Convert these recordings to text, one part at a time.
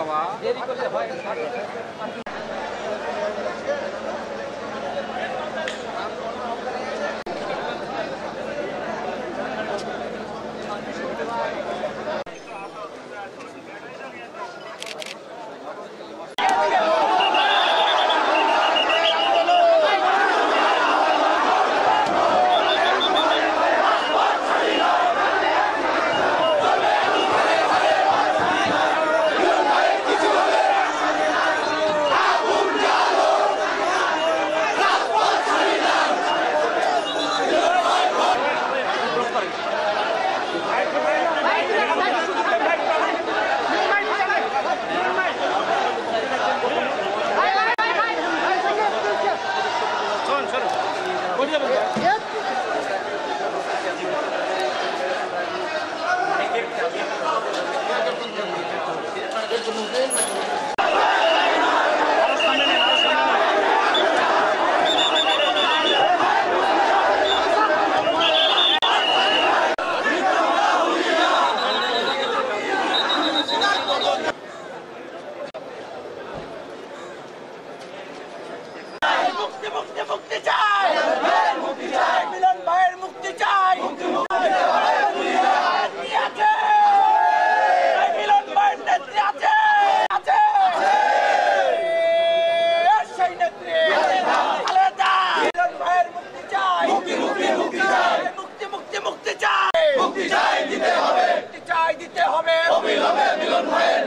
বাবা দেরি করলে হয়। মুক্তি চাই, মিলন ভাইয়ের মুক্তি চাই। মিলন ভাইয়ের নেত্রী আছে, সেই নেত্রী খালেদা। মিলন ভাইয়ের মুক্তি চাই, মুক্তি চাই, মুক্তি চাই দিতে হবে, মুক্তি চাই দিতে হবে। অবিলম্বে মিলন ভাইয়ের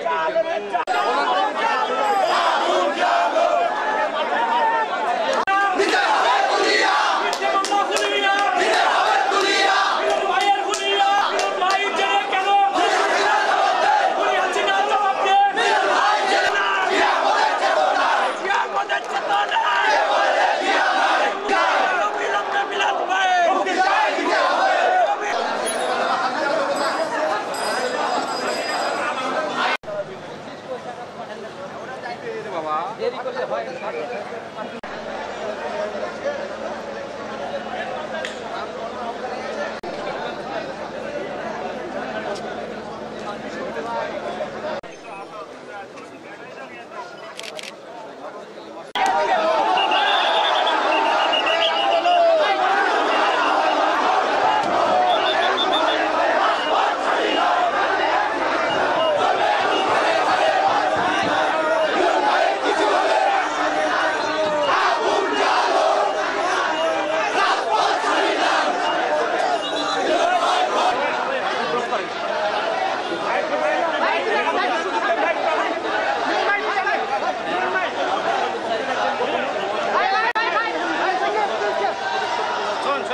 বাবা দেরি করলে হয়।